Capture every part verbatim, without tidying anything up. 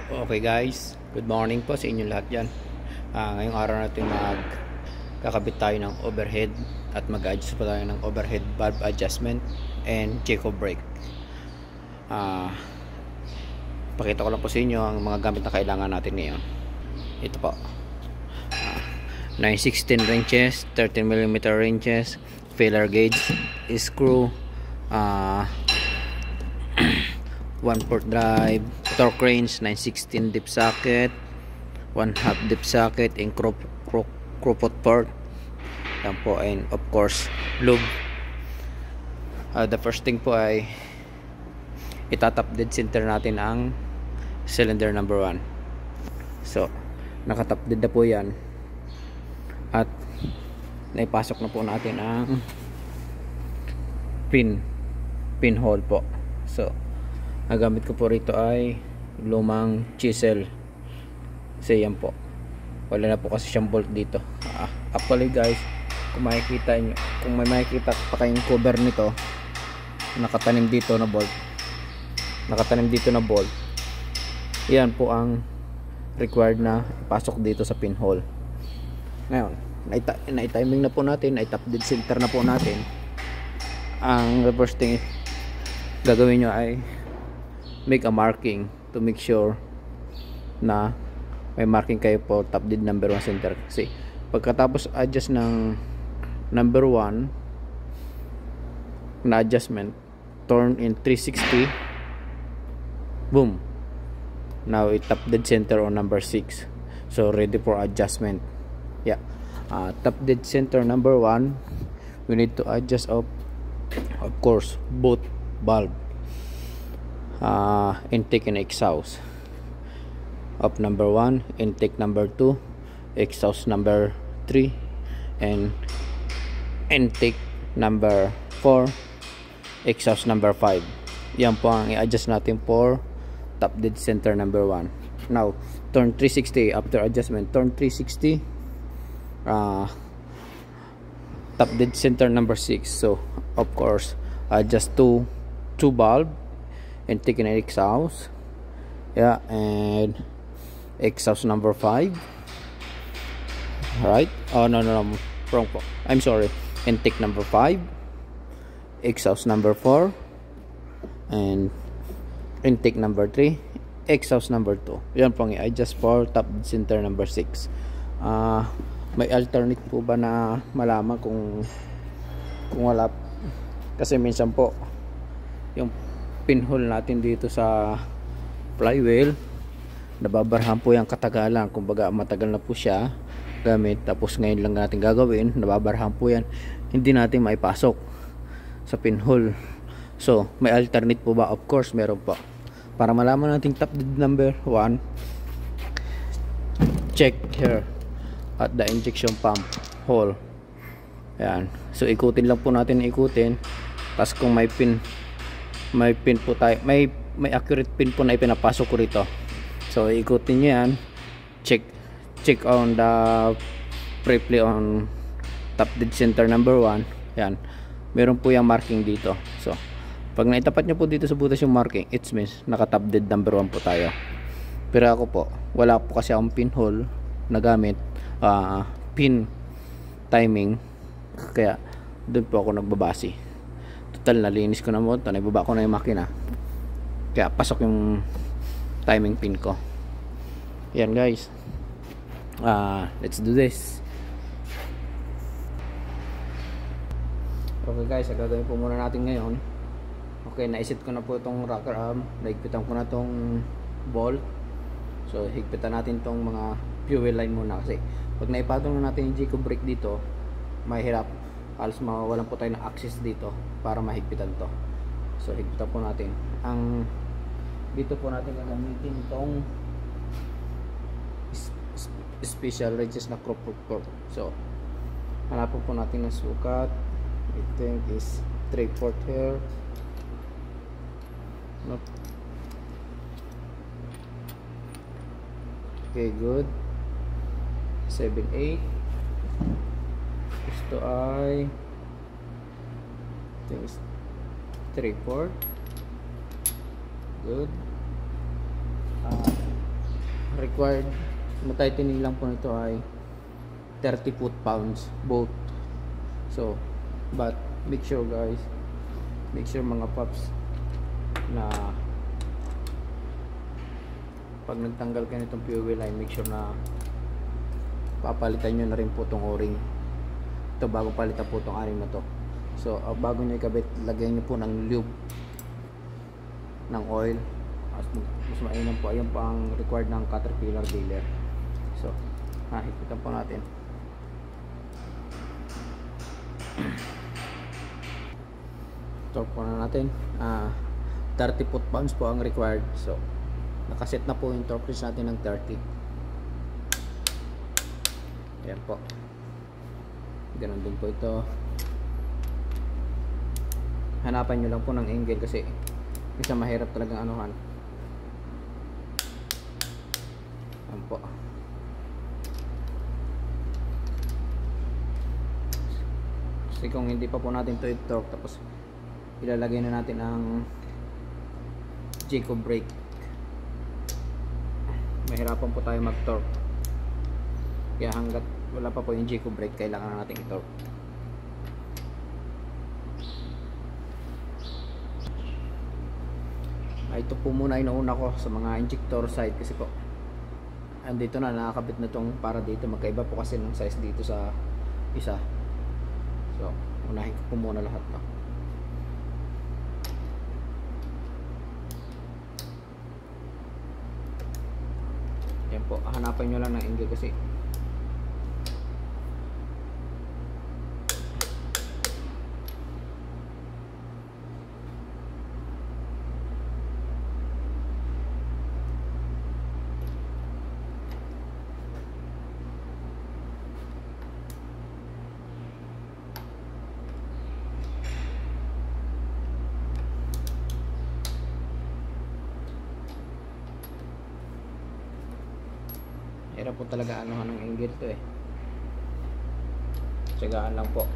Okay guys, good morning po sa inyo lahat dyan. uh, Ngayong araw natin magkakabit tayo ng overhead at mag-adjust pa tayo ng overhead valve adjustment and Jacobs brake. uh, Pakita ko lang po sa inyo ang mga gamit na kailangan natin ngayon. Ito po, uh, nine sixteen wrenches, thirteen millimeter wrenches, filler gauge, screw, uh, one port drive, torque wrench, nine sixteen dip socket, one half dip socket, and crop crop port. Yan po, and of course lube. Uh, the first thing po ay itatap dead center natin ang cylinder number one. So nakatap dead na po yan at naipasok na po natin ang pin pinhole po. So ang gamit ko po rito ay lumang chisel. Kasi yan po, wala na po kasi siyang bolt dito. ah, Actually guys, kung makikita nyo, kung may makikita pa kayong cover nito, nakatanim dito na bolt, nakatanim dito na bolt, yan po ang required na ipasok dito sa pinhole. Ngayon, na-timing na po natin, na-tap dead center na po natin. Ang first thing gagawin nyo ay make a marking to make sure na may marking kayo po top dead number one center. Kasi pagkatapos adjust ng number one na adjustment, turn in three sixty, boom, now it top dead center on number six, so ready for adjustment. Yeah, uh, top dead center number one, we need to adjust of of course both valve, uh, intake and exhaust of number one, intake number two, exhaust number three, and intake number four, exhaust number five. Yan po ang i-adjust natin for top dead center number one. Now turn three sixty. After adjustment, turn three sixty, uh, top dead center number six. So of course adjust two two valve, intake and exhaust, yeah, and exhaust number five, right? Oh no no no wrong po, I'm sorry. Intake number five, exhaust number four, and intake number three, exhaust number two. Yan pong i-adjust for top center number six. uh, may alternate po ba na malaman kung kung wala? Kasi minsan po yung pinhole natin dito sa flywheel, nababarahan po yung katagalan. Kumbaga matagal na po siya gamit, tapos ngayon lang natin gagawin, nababarahan po yan, hindi natin maipasok sa pinhole. So may alternate po ba? Of course meron po. Para malaman natin top dead number one, check here at the injection pump hole. Ayan, so ikutin lang po natin, ikutin. Tapos kung may pin, may pin po tayo, may may accurate pin po na ipinapasok ko rito. So ikutin nyo yan, check check on the briefly on top dead center number one. Yan, meron po yung marking dito. So pag naitapat nyo po dito sa butas yung marking, it means naka top dead number one po tayo. Pero ako po, wala po kasi akong pinhole na gamit, uh, pin timing, kaya doon po ako nagbabase. Total nalinis ko na mo ito, naibaba ko na yung makina, kaya pasok yung timing pin ko. Yan guys, uh, let's do this. Okay guys, gagawin po muna natin ngayon. Okay, naisit ko na po itong rocker arm, naigpitan ko na itong bolt. So higpitan natin itong mga fuel line muna, kasi pag naipatong na natin yung Jacobs brake dito, mahirap, halos mawawalan po tayo ng access dito para mahigpitan to. So higpitan po natin. Ang dito po natin gagamitin itong special wrenches na crop port. So hanapin po natin ng sukat. I think is three port here. Nope. Okay, good. seven eight. Ito ay I think is three port. Good. uh, required na tightening lang po nito ay thirty foot pounds both. So but make sure guys, make sure mga paps na pag nagtanggal kayo nitong fuel line, make sure na papalitan nyo na rin po itong o-ring ito bago palitan po itong anim na to. So uh, bago nyo ikabit, lagyan nyo po ng lube ng oil. Mas, mas mainam po, ayun po ang required ng Caterpillar dealer. So ha, hikitan po natin. Torque po na natin, uh, thirty foot pounds po ang required. So nakaset na po yung torque wrench natin ng thirty. Ayan po, ganun din po ito. Hanapan nyo lang po ng angle kasi isa mahirap talagang anuhan. Ayan po. Kasi kung hindi pa po natin ito i-torque, tapos ilalagay na natin ang Jayco brake, mahirapan po tayo mag-torque. Kaya hanggat wala pa po yung Jayco brake, kailangan na natin i-torque. Ay, ito po muna inuuna ko sa mga injector side kasi po andito na, nakakabit na tong para dito. Magkaiba po kasi ng size dito sa isa. So unahin ko po muna lahat to. Yan po, hanapan nyo lang ng angle kasi hirap po talaga anuhan ng angle to eh. Tsagaan lang po.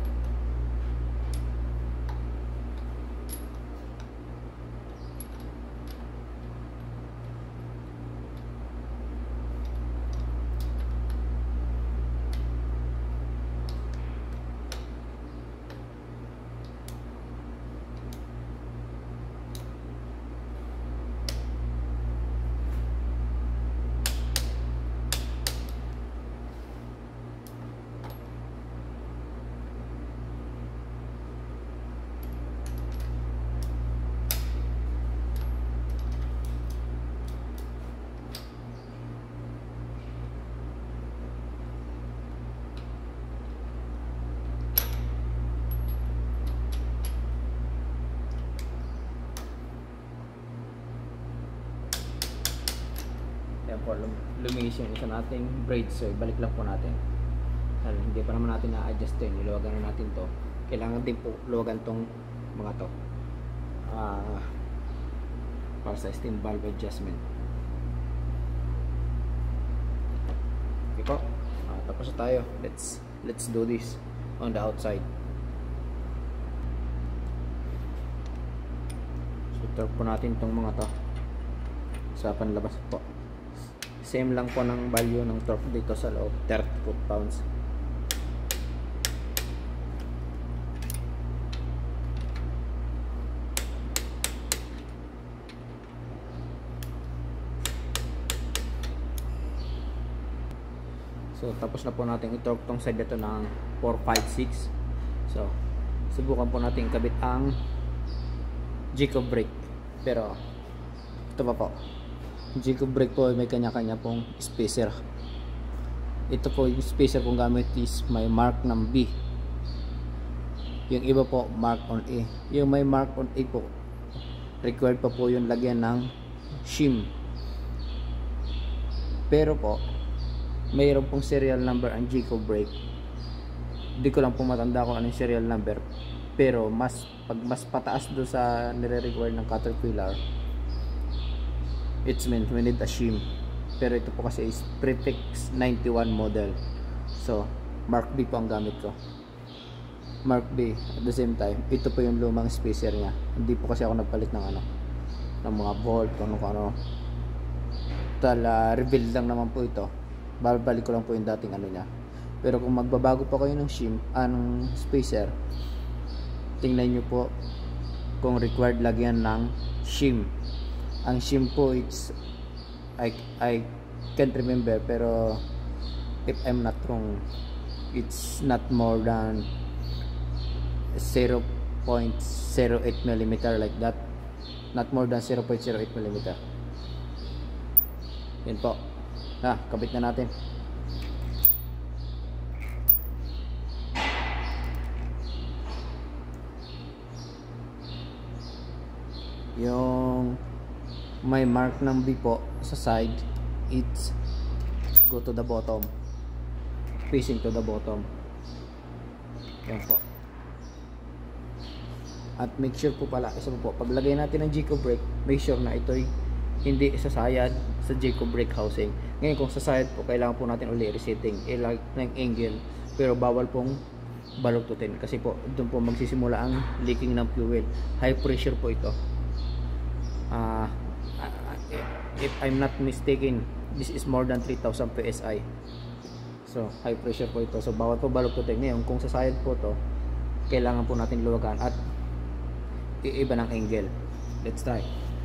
Yan po, luminis yung isa nating braid. So ibalik lang po natin. Dahil hindi pa naman natin na-adjust to, niluwagan na natin to. Kailangan din po luwagan tong mga to uh, para sa steam valve adjustment. Okay po, uh, tapos na tayo. Let's let's do this on the outside. So torque po natin tong mga to sa panlabas po. Same lang po ng value ng torque dito sa loob, thirty foot pounds. So tapos na po natin i-torque tong side dito ng four, five, six. So subukan po natin ikabit ang Jayco brake. Pero ito pa po, Jayco brake po may kanya-kanya pong spacer. Ito po yung spacer kung gamit is may mark ng B. Yung iba po mark on A. Yung may mark on A po, required pa po yung lagyan ng shim. Pero po mayroon pong serial number ang Jayco brake. Hindi ko lang po matanda kung anong serial number. Pero mas pag mas pataas do sa nire-require ng Caterpillar, it's meant we need a shim. Pero ito po kasi is Prefix ninety-one model. So Mark B po ang gamit ko. Mark B. At the same time, ito po yung lumang spacer nya. Hindi po kasi ako nagpalit ng ano, ng mga bolt, kung ano, total uh, reveal lang naman po ito. Babalik ko lang po yung dating ano niya. Pero kung magbabago pa kayo ng shim, anong spacer, tingnan nyo po kung required lagyan ng shim. Ang shim po, it's I, I can't remember, pero if I'm not wrong, it's not more than zero point zero eight millimeter, like that. Not more than zero point zero eight millimeter. Yan po. Ha, kabit na natin. Yung may mark ng B po sa side, it's go to the bottom, facing to the bottom. Yan po. At make sure po pala, isa po, paglagay natin ng Jayco brake, make sure na ito'y hindi sasayad sa Jayco brake housing. Ngayon kung sasayad po, kailangan po natin uli resetting, ilagay ng angle, pero bawal pong baluktutin kasi po doon po magsisimula ang leaking ng fuel. High pressure po ito. Uh, if I'm not mistaken, this is more than three thousand P S I. So high pressure po ito, so bawal po baluktutin. Ngayon kung sasayad po to, kailangan po natin luwagan at iiba ng angle. Let's try.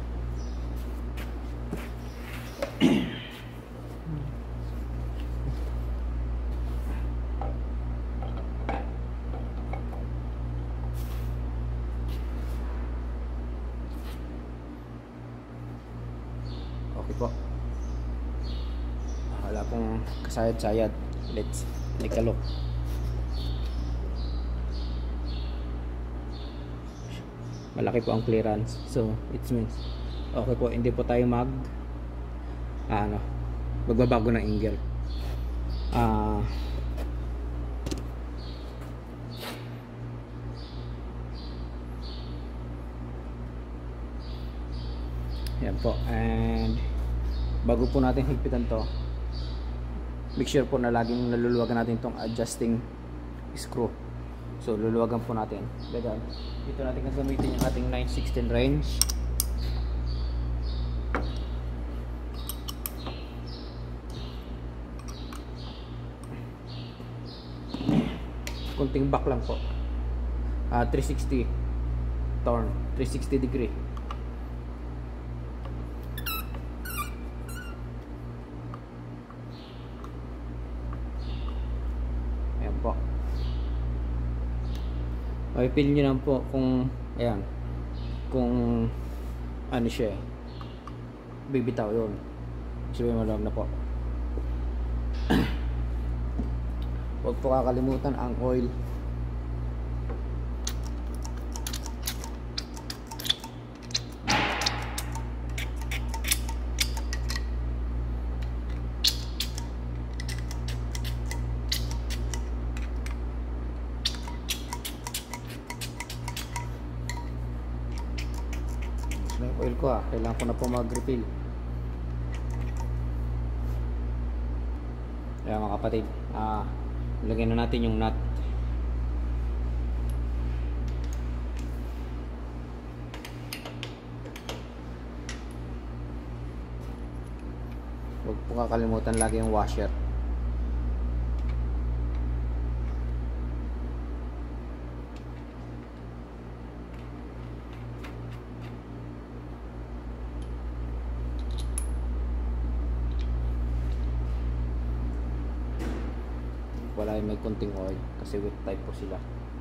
Okay po. Wala pong kasayad-sayad. Let's take a look. Malaki po ang clearance, so it means okay po, hindi po tayo mag ah, ano magbabago ng angle. Ah yan po. And bago po natin higpitan to, make sure po na laging naluluwagan natin tong adjusting screw. So luluwagan po natin. Then dito natin gagamitin yung ating nine sixteen range. Kunting back lang po. Uh, three sixty turn, three sixty degree. Ayan po. May feel nyo lang po kung ayan, kung ano siya eh, bibitaw yun. Sabihin mo lang na po. Huwag po kakalimutan ang oil. Yung oil ko ah, kailangan ko na po mag-refill. Kaya mga kapatid, ah, lagyan na natin yung nut. Huwag po kakalimutan lagi yung washer. Wala yung may kunting oil kasi wet type po sila.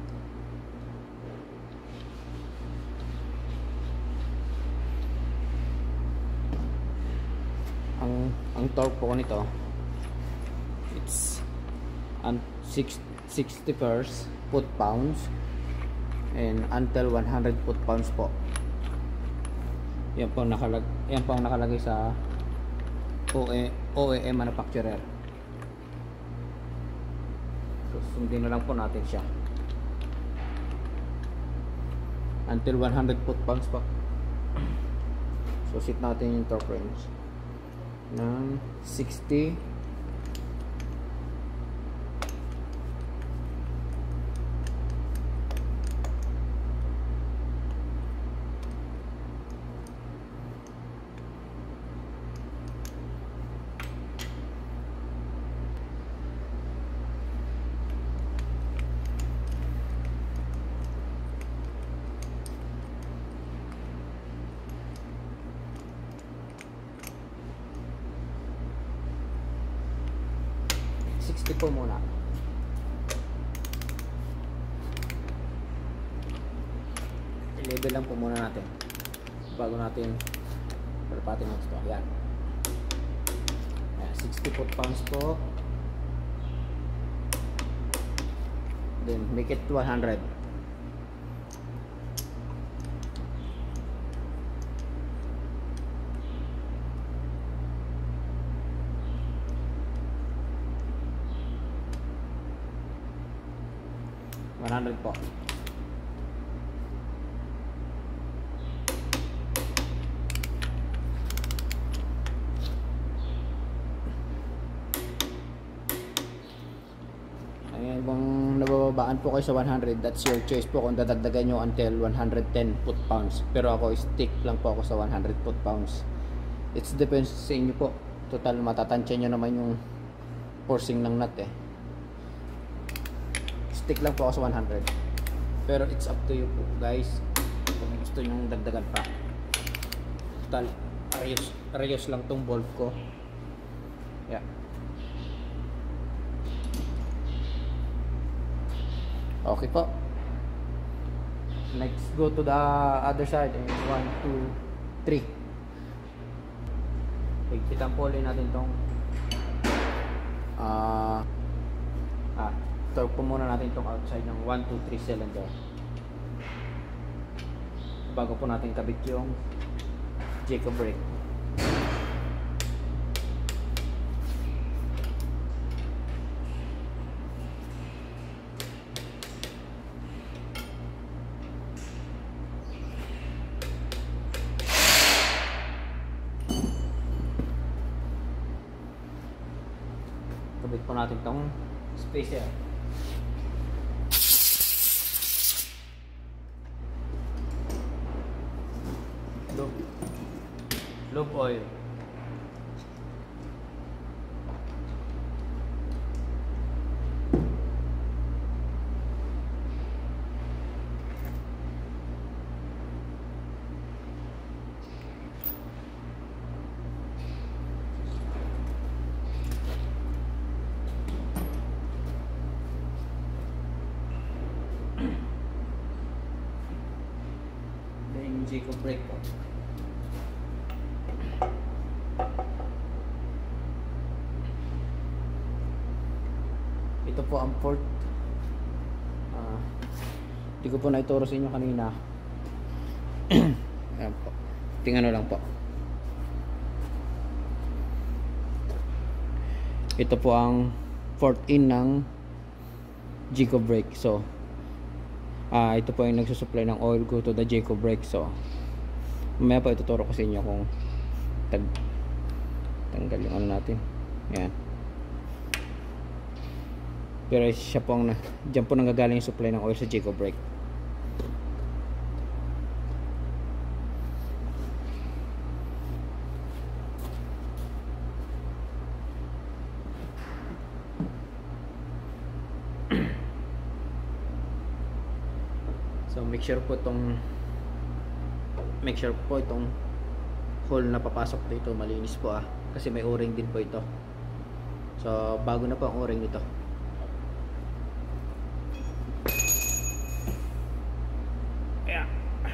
Ang ang torque po nito, it's on sixty first foot pounds and until one hundred foot pounds po. Yan po nakalag yan po ang nakalagay sa O E M manufacturer. So, sundin na lang po natin siya until one hundred foot pounds po. So set natin yung torque range ng sixty sixty po muna. I-level lang po muna natin bago natin palapatin natin ito. Ayan. Ayan, sixty foot pounds po. Then make it one hundred. one hundred po. Ayan, kung nabababaan po kayo sa one hundred, that's your choice po kung dadagdagan nyo until one hundred ten foot pounds. Pero ako, stick lang po ako sa one hundred foot pounds. It depends sa inyo po. Total, matatansya nyo naman yung forcing ng nut eh. Stick lang po ako sa one hundred. Pero it's up to you po guys kung gusto nyo dagdagan pa. Total, rayos, rayos lang tong bulb ko. Yeah. Okay po. Let's go to the other side. one, two, three. Higpitan po ulit natin tong ah uh, ah torque po muna natin itong outside ng one, two, three cylinder bago po natin kabit yung Jayco brake. Kabit po natin itong spacer. Lube, lube oil. Then Jayco brake po. Ito po ang port. Uh, Hindi ko po naituro sa inyo kanina. Ayan po. Tingnan lang po. Ito po ang port in ng Jayco brake. So, ah uh, ito po yung nagsusupply ng oil ko to the Jayco brake. So, mamaya po ituturo ko sa inyo kung tag tanggal yung ano natin. Ayan. Pero siya po ang na, dyan po nanggagaling yung supply ng oil sa Jayco brake. So make sure po itong make sure po itong hole na papasok dito malinis po ah, kasi may o-ring din po ito. So bago na po ang o-ring nito. Yeah.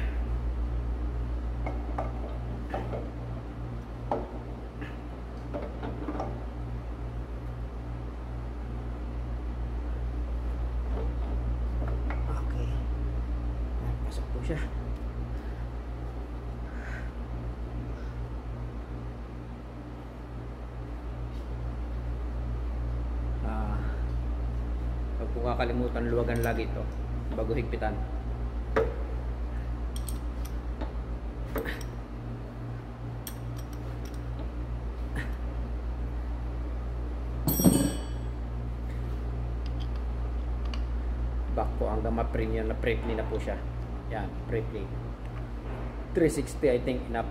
Okay. Pasok po siya. Ah, Huwag po kakalimutan luwagan lagi ito bago higpitan. Back po hanggang ma-print yan, na-print na po siya. Yan, print three sixty I think enough.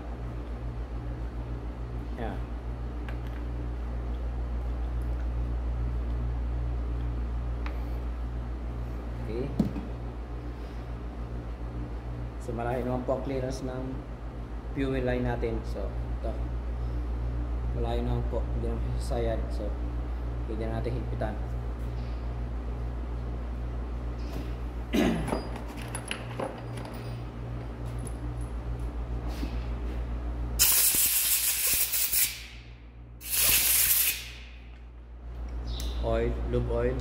Yan. Okay. So malaki naman po ang clearance ng fuel line natin. So ito, malaki naman po, hindi naman sasayad. So Pwede na natin higpitan. Oil, lube oil.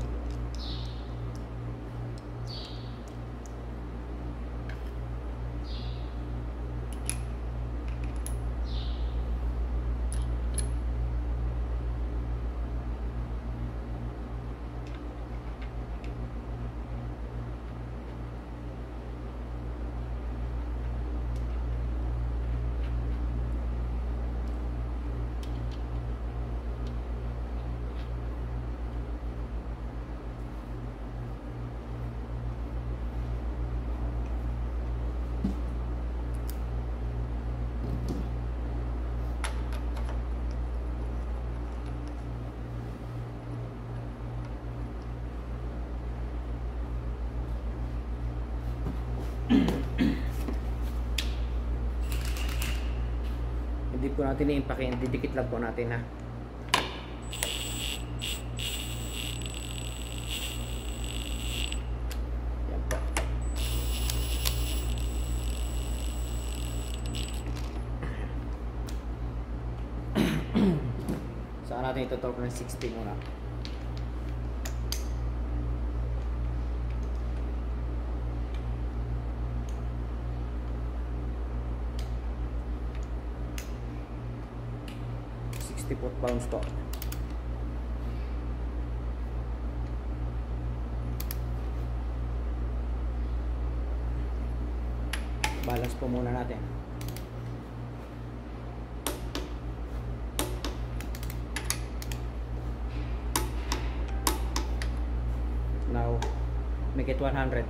Hindi po natin i-impact, didikit lang po natin ha. Yan po. Saka natin ito-torque ng sixty muna. sixty foot-pounds po. Balance po muna natin. Now, make it one hundred.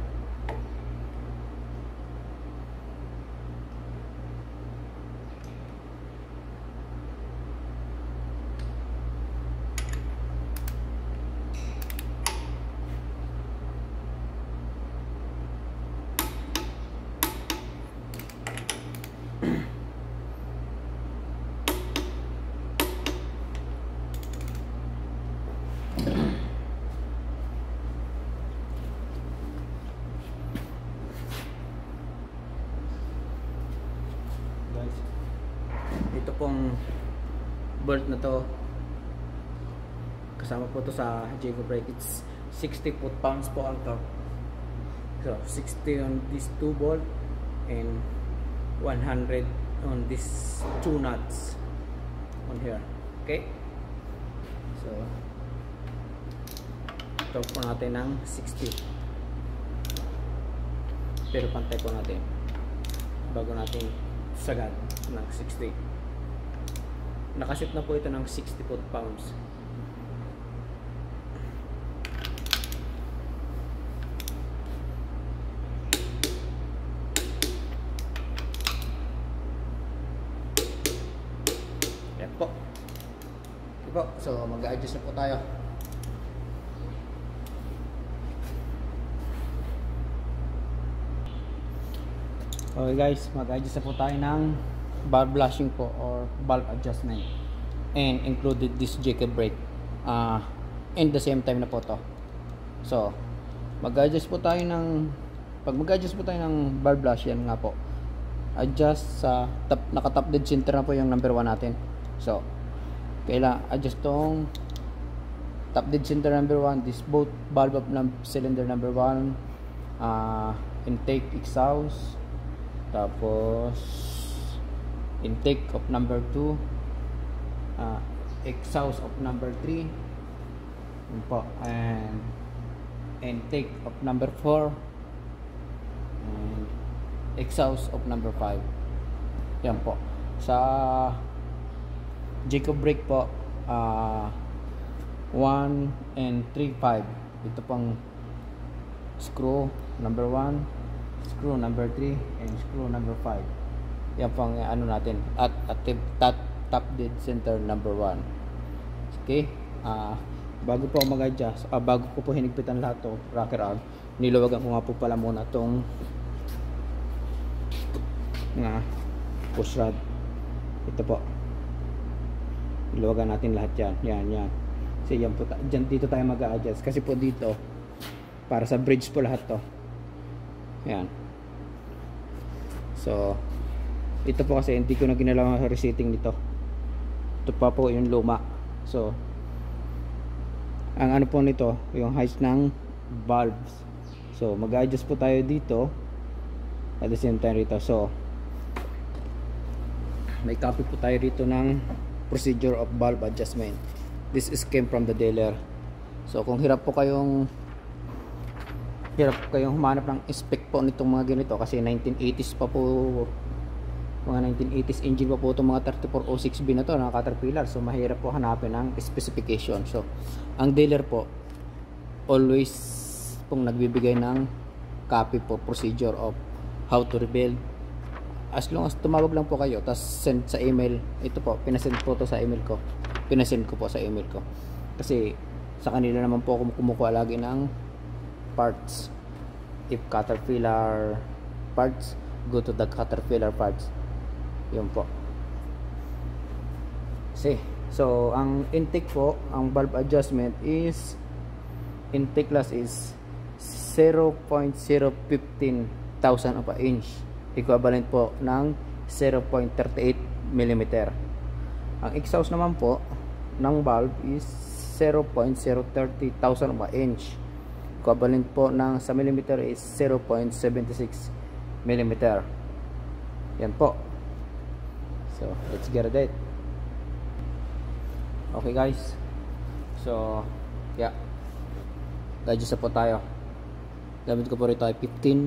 Ito pong bolt na to, kasama po to sa Jayco brake. It's sixty foot-pounds po ang torque. So sixty on these two bolt and one hundred on these two nuts on here. Okay, so torque po natin ng sixty, pero pantay po natin bago natin sagad ng sixty. Nakasit na po ito ng sixty foot-pounds. Yan po. Okay po. So mag-adjust na po tayo. Okay guys, mag-adjust na po tayo ng valve blushing po or valve adjustment, and included this Jayco brake uh, in the same time na po to. So mag-adjust po tayo ng pag mag-adjust po tayo ng valve blush, yan nga po, adjust sa top, naka top dead center na po yung number one natin. So kailangan adjust tong top dead center number one, this both valve of num cylinder number one, uh, intake exhaust, tapos intake of number two, uh, exhaust of number three, and intake of number four, and exhaust of number five. Yan po. Sa Jayco brake po, uh, one and three, five. Ito pang screw number one, screw number three, and screw number five. Yan pang ano natin at active top, top dead center number one. Okay, uh, bago po mag-adjust, uh, bago ko po hinigpitan lahat to rocker arm, niluwagan ko nga po pala muna tong nga push rod. Ito po, niluwagan natin lahat yan, yan, yan. Kasi yan po, dyan, dito tayo mag-a-adjust. Kasi po dito, para sa bridge po lahat to. Yan. So, ito po kasi hindi ko na ginalaw ang resetting nito. Ito pa po yung luma. So, ang ano po nito, yung height ng valves. So, mag-adjust po tayo dito at the same time rito. So, may copy po tayo dito ng procedure of valve adjustment. This is came from the dealer. So, kung hirap po kayong hirap kayong humanap ng spec po nitong mga ganito kasi nineteen eighties pa po, mga nineteen eighties engine pa po itong mga thirty-four oh six B na to ng Caterpillar. So, mahirap po hanapin ang specification. So, ang dealer po always pong nagbibigay ng copy po procedure of how to rebuild. As long as tumawag lang po kayo tapos send sa email, ito po, pinasend po to sa email ko, pinasend ko po sa email ko kasi sa kanila naman po ako kumukuha lagi ng parts. If Caterpillar parts, go to the Caterpillar parts. Yun po. See, so ang intake po, ang valve adjustment is, intake loss is zero point zero one five thousand of a inch, equivalent po ng zero point three eight millimeter. Ang exhaust naman po ng valve is zero point zero three zero thousand of a inch, equivalent po ng sa millimeter is zero point seven six millimeter. Yan po. So, let's get it. Okay guys. So, yeah. Adjust na po tayo. Gamit ko po rito ay fifteen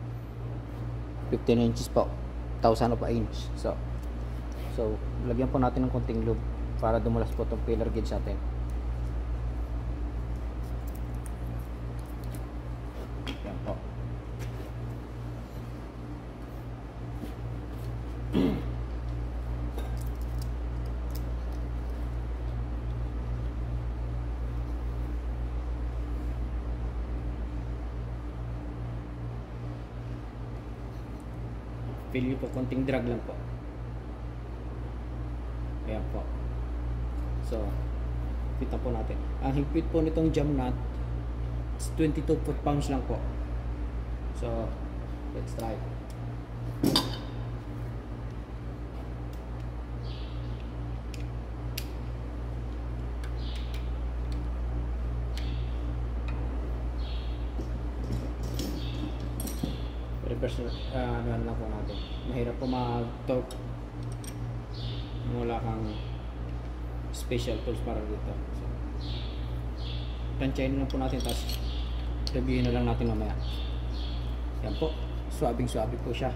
inches po, one thousand of a inch. So, so lagyan po natin ng konting lube para dumulas po itong filler gauge natin. Yan po. Feel nyo po, konting drag lang po. Ayan po. So, kita po natin. Ang higpit po nitong jam nut is twenty-two foot pounds lang po. So, let's try. Reverse, uh, ano lang po natin. Mahirap po mag-torque. Wala kang special tools para dito. So, tansyahin lang po natin, tapos reviewin na lang natin mamaya. Yan po, swabing swabe po siya.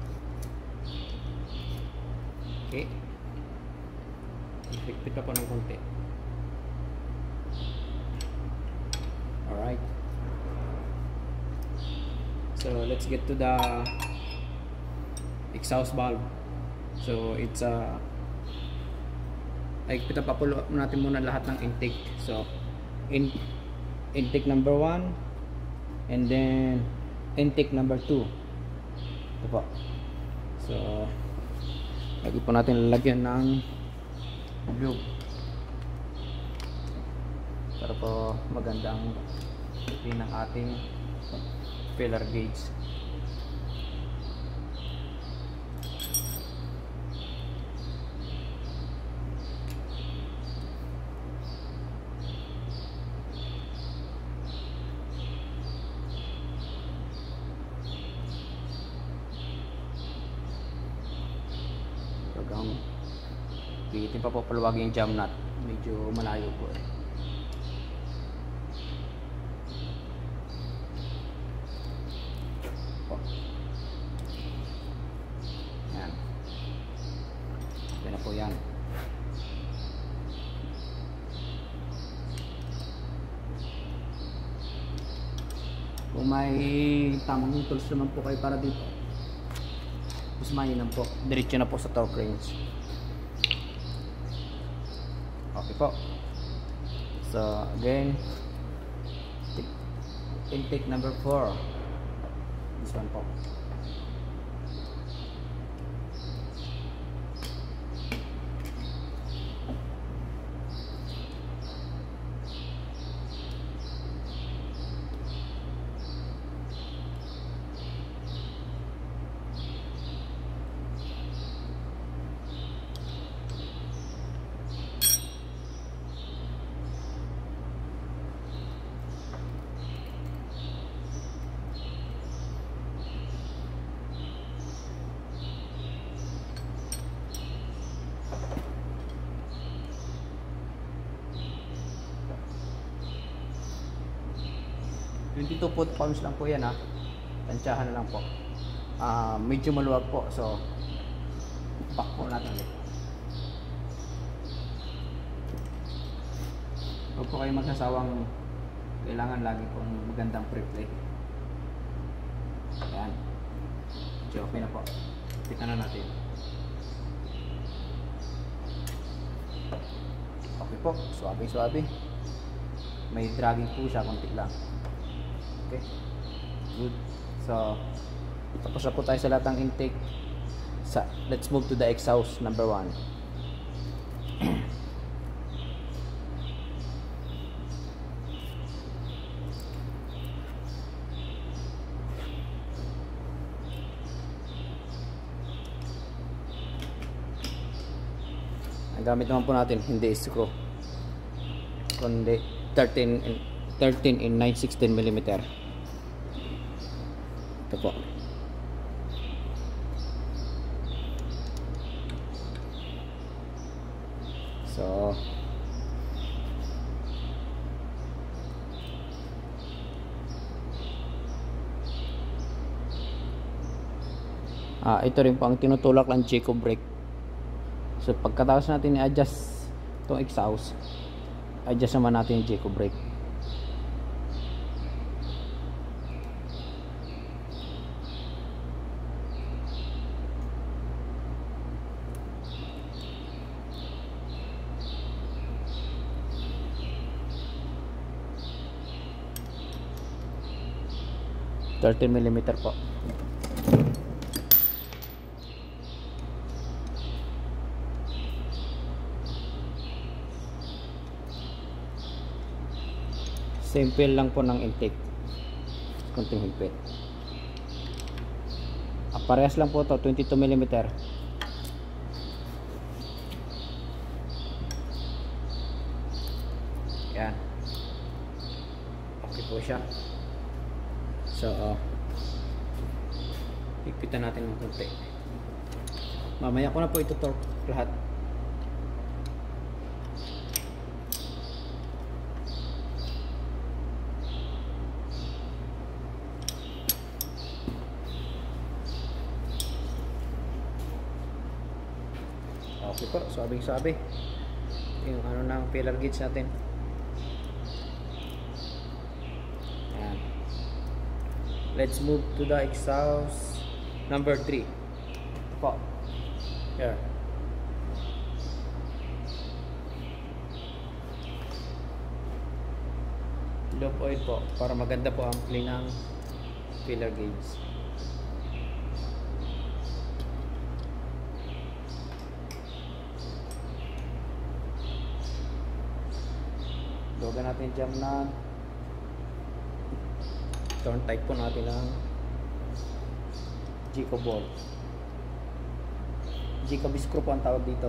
Okay, i-higpit pa po ng konti. Alright, so let's get to the exhaust valve. So it's a ay kita pa po natin muna lahat ng intake. So in intake number one and then intake number two. Ito po. So lagi po natin lalagyan ng lube para po magandang din ng ating filler gauge. Hanggang pigitin pa po paluwagin yung jam nut, medyo malayo po eh. Yan. Yan na po yan. Kung may tamang tools naman po kayo para dito, mas mainam po, diretso na po sa torque range. Okay po. So again, intake number four, this one po. twenty-two foot palms lang po yan ha. Tansyahan na lang po. Uh, medyo maluwag po, so back po natin ulit. Huwag po kayo magsasawang kailangan lagi pong magandang pre-play. Ayan. So, okay na po. Tignan na natin. Okay po, suabe-suabe. May dragging po siya, konti lang. Okay. Good. So, tapos na po tayo sa lahat ng intake. Sa, let's move to the exhaust number one. Ang gamit naman po natin hindi screw, kundi thirteen in nine sixteen millimeter. Ito po. So, ah, ito rin po ang tinutulak ng Jayco brake. So pagkatapos natin i-adjust itong exhaust, adjust naman natin yung Jayco brake. thirteen millimeter po. Simple lang po ng intake, kunting higpit. Ah, parehas lang po to, twenty-two millimeter. Yan. Okay po siya. So, uh, higpitan natin ng kunti. Mamaya ko na po ito torque lahat. Okay po, sabing-sabi yung ano ng pillar gauge natin. Ayan. Let's move to the exhaust number three. Ito po. Here. Loop oil po para maganda po ang clean ng pillar gauge. Huwag natin jam na turn tight po natin ang Jayco ball. Jayco screw po ang tawag dito.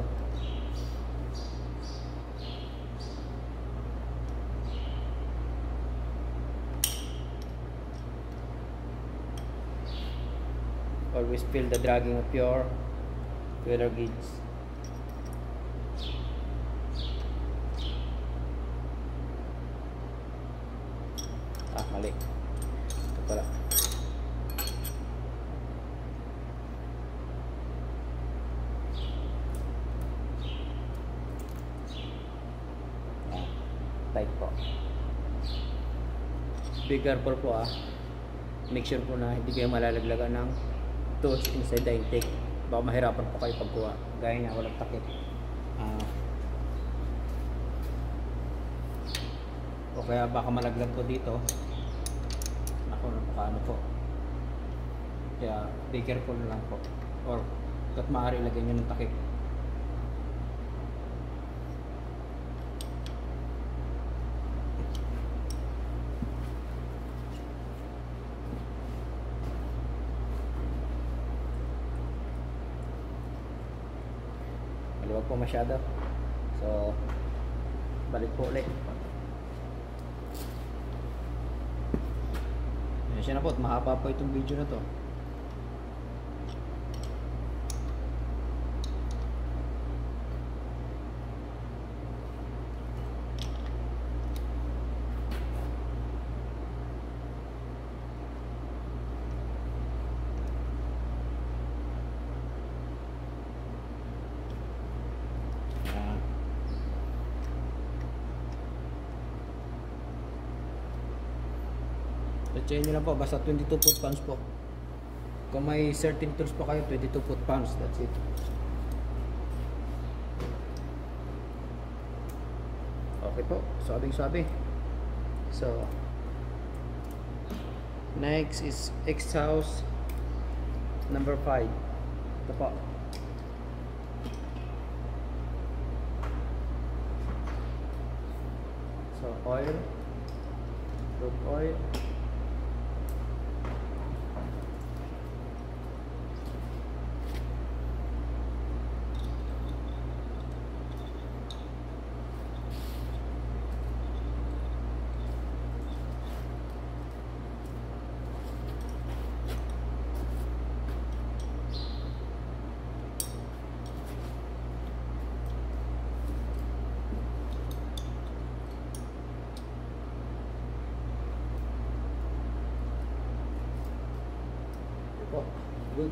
Always feel the dragging of your pillar gauge. Ah, mali. Ito pala. Ah, tight po. Be careful po ah. Make sure po na hindi kayo malalaglagan ng tools inside the intake. Baka mahirapan po kayo pagkuha. Gaya niya, walang takip. Ah, o kaya baka malaglag po dito. Ako na paano po. Kaya be careful lang po. Or kat maaari lagyan nyo ng takip. Maluwag po masyado. So balik po ulit. Siya na po at mahaba po itong video na to. Tatsayin nyo lang po, basta twenty-two foot pounds po. Kung may certain tools po kayo, twenty-two foot pounds, that's it. Okay po, sabing sabi. So next is exhaust number five. Ito po. So oil, lube oil, po. Good.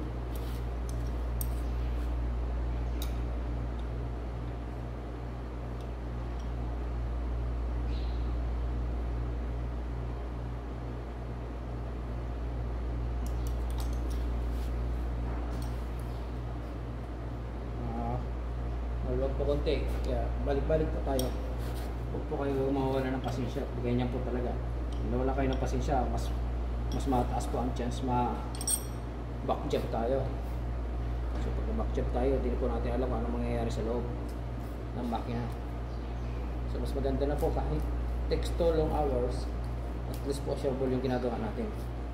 Ah, malwag po konti. Kaya balik-balik po tayo. Huwag po kayo mawawala ng pasensya. Ganyan po talaga. Kung wala kayo ng pasensya, mas mas mataas po ang chance ma backjab tayo. So pag backjab tayo, hindi po natin alam kung ano mangyayari sa loob ng makina. So mas maganda na po kahit takes two long hours, at least po sureable yung ginagawa natin.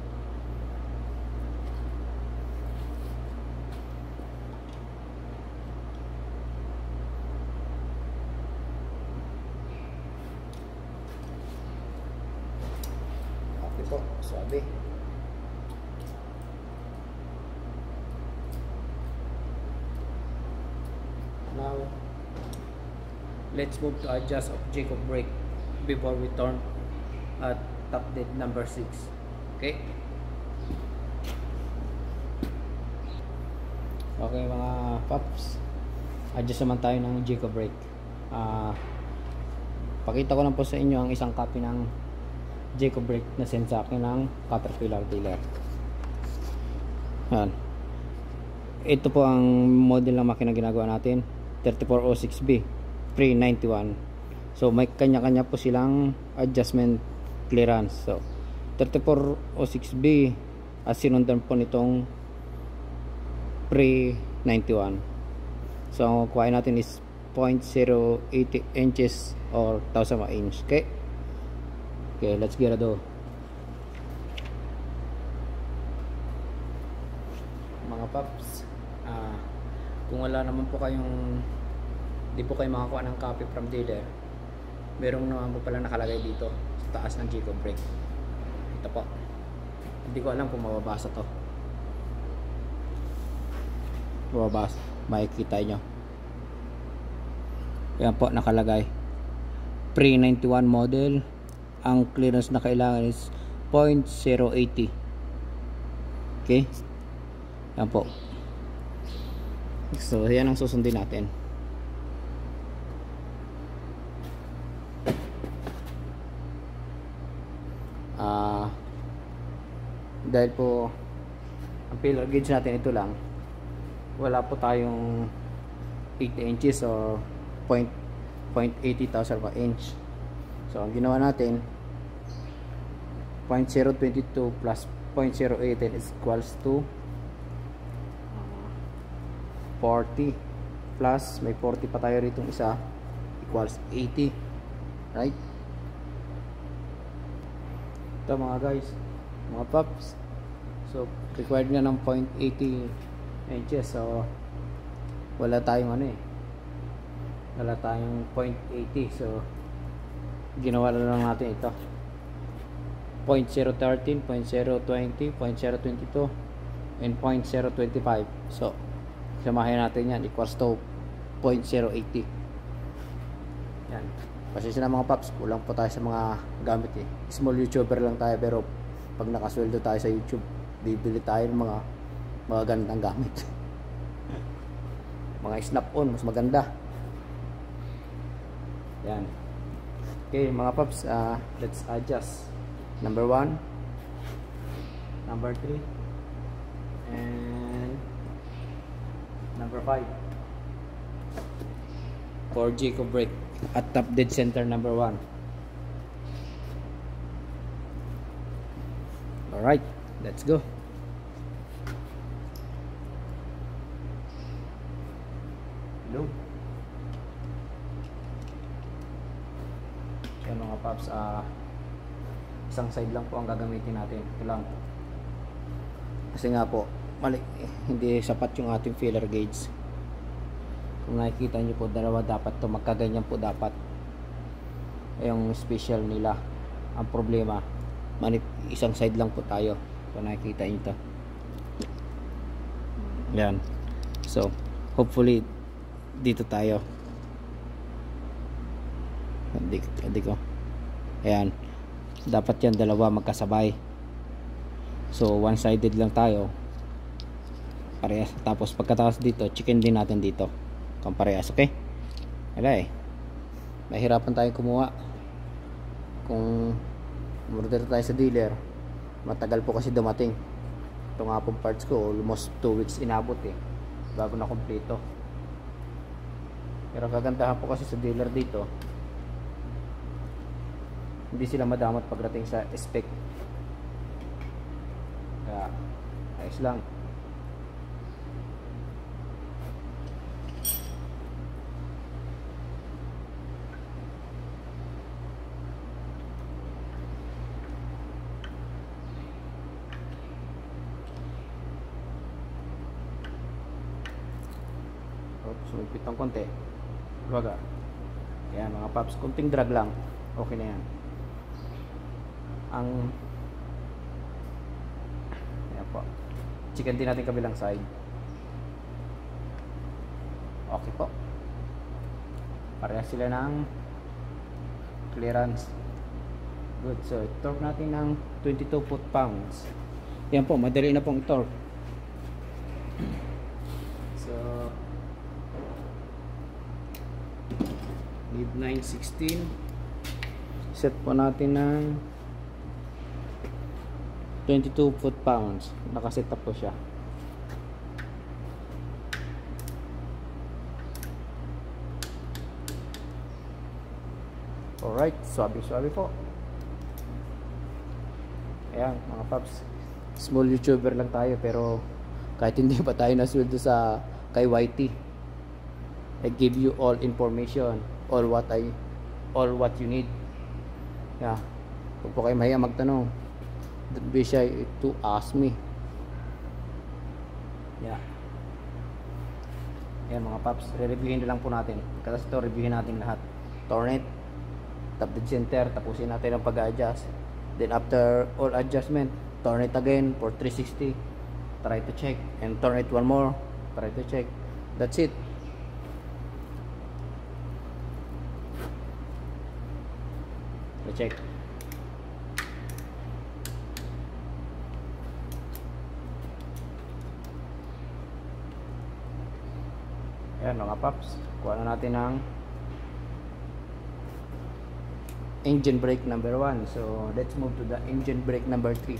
Okay po, sabi. Now, let's move to adjust of Jacob brake before we turn at top dead number six. Okay? Okay mga paps, adjust naman tayo ng Jacob brake. Uh, pakita ko lang po sa inyo ang isang copy ng Jacob brake na send sa akin ng Caterpillar dealer. Yan. Ito po ang model ng makina ginagawa natin, thirty-four oh six B pre ninety-one. So may kanya-kanya po silang adjustment clearance. So thirty-four oh six B as sinundan po nitong pre ninety-one. So ang kuhain natin is zero point zero eight inches or one thousand inch. Okay? Okay, let's get it. Mga paps, uh, kung wala naman po kayong, di po kayo makakuha ng copy from dealer, merong naman po pala nakalagay dito sa taas ng Jacob brake. Ito po, hindi ko alam kung mababasa to. Mababasa, makikita nyo. Yan po nakalagay, pre ninety-one model. Ang clearance na kailangan is zero point zero eight zero. Okay, yan po. So yan ang susundin natin. Ah, uh, dahil po ang pillar gauge natin ito lang, wala po tayong eighty inches or zero point eight zero thousand inch. So ang ginawa natin, zero point zero two two plus zero point zero eight is equals to forty, plus may forty pa tayo rito isa, equals eighty, right? Ito mga guys, mga paps, so required nga ng zero point eight zero inches. So wala tayong ano eh, wala tayong zero point eight zero. So ginawa na lang natin ito, zero point zero one three, zero point zero two zero, zero point zero two two and zero point zero two five. So samahin natin yan, equals to zero point zero eight zero. Yan, pasensya na mga paps, kulang po tayo sa mga gamit eh. Small YouTuber lang tayo, pero pag nakasweldo tayo sa YouTube, bibili tayo ng mga mga gandang gamit. Mga snap-on, mas maganda. Yan. Okay mga paps, uh, let's adjust. Number one, number three, and number five. For Jayco brake at top dead center number one. Alright, let's go. Hello. Yan mga paps, uh, isang side lang po ang gagamitin natin. Ito lang. Kasi nga po, mali, hindi sapat yung ating filler gauge. Kung nakikita nyo po, dalawa dapat to, magkaganyan po dapat yung special nila. Ang problema, manip, isang side lang po tayo. Kung nakikita nyo to, yan. So hopefully dito tayo, hindi, hindi ko, ayan, dapat yan dalawa magkasabay. So one sided lang tayo, parehas. Tapos pagkatapos dito, chicken din natin dito kung parehas. Okay, wala eh, mahirapan tayo kumuha. Kung order tayo sa dealer, matagal po kasi dumating. Ito nga pong parts ko, almost two weeks inabot eh, bago na kompleto. Pero kagandahan po kasi sa dealer dito, hindi sila madamot pagdating sa spec. Kaya ayos lang. Sumipit ng konti, baga. Yan mga paps, kunting drag lang, okay na yan. Ang yan po, chicken din natin kabilang side. Okay po, parehas sila ng clearance. Good. So torque natin ng twenty-two foot-pounds. Yan po, madali na pong torque. So leave nine sixteen, set po natin ng twenty-two foot-pounds. Nakaset up po siya. Alright, swabe-swabe po. Ayan mga paps, small YouTuber lang tayo, pero kahit hindi pa tayo nasweldo sa kay Y T, I give you all information, all what I all what you need. Yeah, huwag po kayo mahiya magtanong, don't be shy to ask me. Yeah, ayan mga paps, re-reviewin na lang po natin. Kasi ito, reviewin natin lahat. Tornet, top dead center, tapusin natin ang pag-adjust. Then after all adjustment, turn it again for three sixty, try to check, and turn it one more, try to check. That's it. Check. Ayan mga paps, kuha na natin ang engine brake number one. So let's move to the engine brake number three.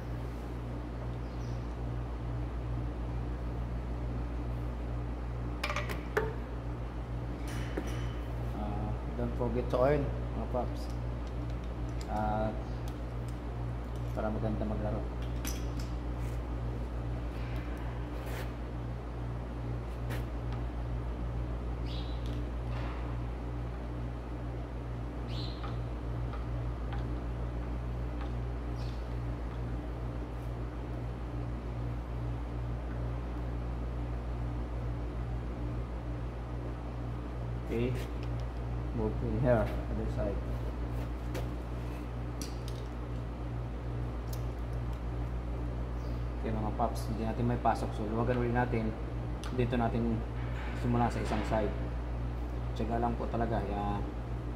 Uh, don't forget to oil mga paps, uh, para maganda maglaro. Okay, move in here, other side. Okay mga paps, hindi natin may pasok, so luwagan ulit natin. Dito natin simula sa isang side. Tiyaga lang po talaga. Yan.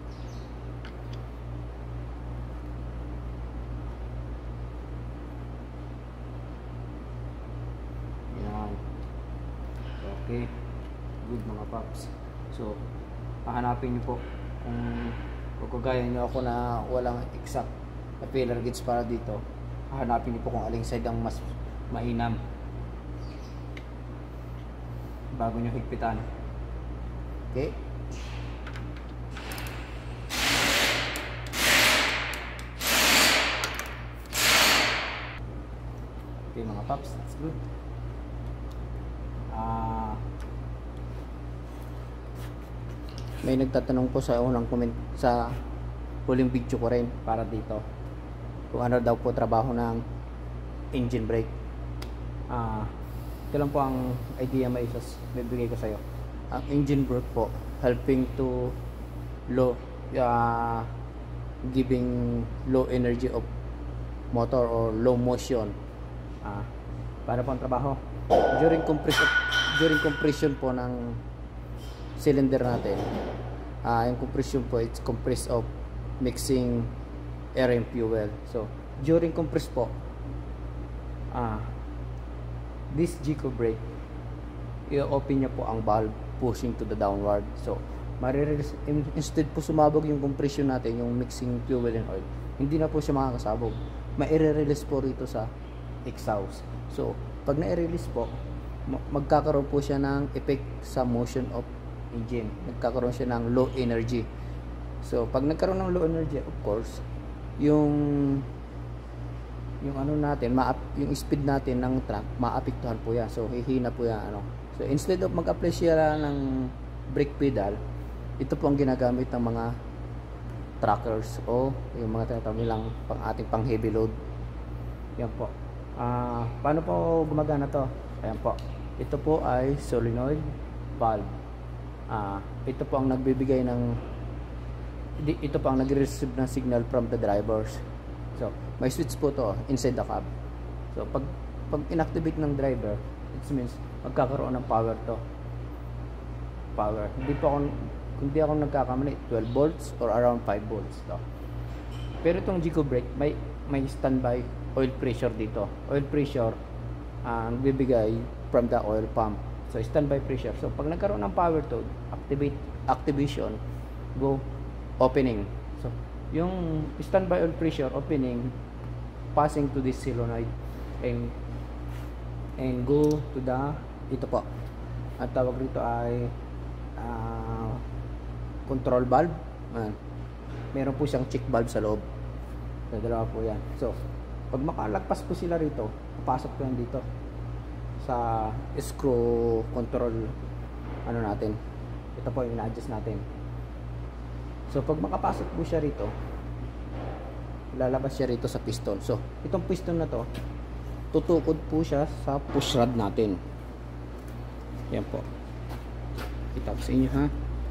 Yan. Okay, good mga paps. So hahanapin niyo po kung kung kagaya niyo ako na walang exact na filler gauge para dito. Hanapin niyo po kung aling side ang mas mainam bago nyo higpitan. Okay. Okay mga paps, that's good. Ah, may nagtatanong po sa unang comment sa huling video ko rin para dito kung ano daw po trabaho ng engine brake. Ah, ito lang po ang idea may isas bibigay ko sa iyo. Ang engine brake po helping to low uh, giving low energy of motor or low motion. Ah, para po ang trabaho during compression during compression po ng cylinder natin. Ah, yung compression po, it's compressed of mixing air and fuel. So during compress po, ah, this G-Co brake, i-open niya po ang valve pushing to the downward. So marirelease, instead po sumabog yung compression natin, yung mixing fuel and oil, hindi na po siya makakasabog. Maire-release po rito sa exhaust. So pag na-release po, magkakaroon po siya ng effect sa motion of engine. Nagkakaroon siya ng low energy. So pag nagkaroon ng low energy, of course, yung yung ano natin, ma yung speed natin ng truck, maapektuhan po yan. So hihina po yan ano. So instead of mag-apply siya ng brake pedal, ito po ang ginagamit ng mga truckers o yung mga tinatawag nilang pang ating pang heavy load. Yan po. Ah, paano po gumagana to? Ayan po. Ito po ay solenoid valve. Ah, ito po ang nagbibigay ng ito po ang nagre-receive ng signal from the drivers. So, may switch po to inside the cab. So, pag pag inactivate ng driver, it means magkakaroon ng power to. Power. Hindi po ako hindi ako nagkakamali, twelve volts or around five volts to. Pero itong G-Co brake, may may standby oil pressure dito. Oil pressure ang uh, bibigay from the oil pump. So standby pressure. So pag nagkaroon ng power to, activate activation, go opening. So yung standby oil pressure opening, passing to this solenoid and and go to the ito po. Ang tawag rito ay uh, control valve. Ayan. Meron po siyang check valve sa loob. So, dalawa po yan. So pag makalagpas po sila rito, papasok po yan dito sa screw control ano natin. Ito po yung ina-adjust natin. So pag makapasok po siya rito, lalabas siya rito sa piston. So itong piston na to, tutukod po siya sa push rod natin. Yan po. Kita ko sa inyo ha.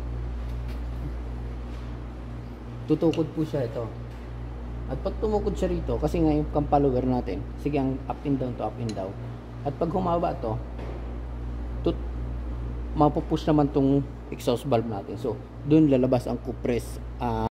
Tutukod po siya ito. At pag tumukod siya rito, kasi nga yung cam follower natin, sige ang up and down to up and down. At pag humaba to, tut mapupush naman tong exhaust valve natin. So, doon lalabas ang compress uh,